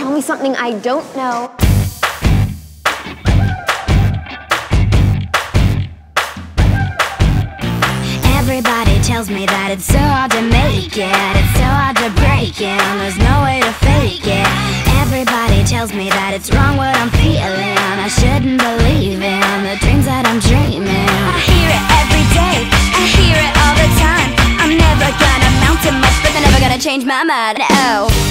Tell me something I don't know. Everybody tells me that it's so hard to make it, it's so hard to break it, and there's no way to fake it. Everybody tells me that it's wrong what I'm feeling, I shouldn't believe in the dreams that I'm dreaming. I hear it every day, I hear it all the time. I'm never gonna amount to much, but they're never gonna change my mind. Oh.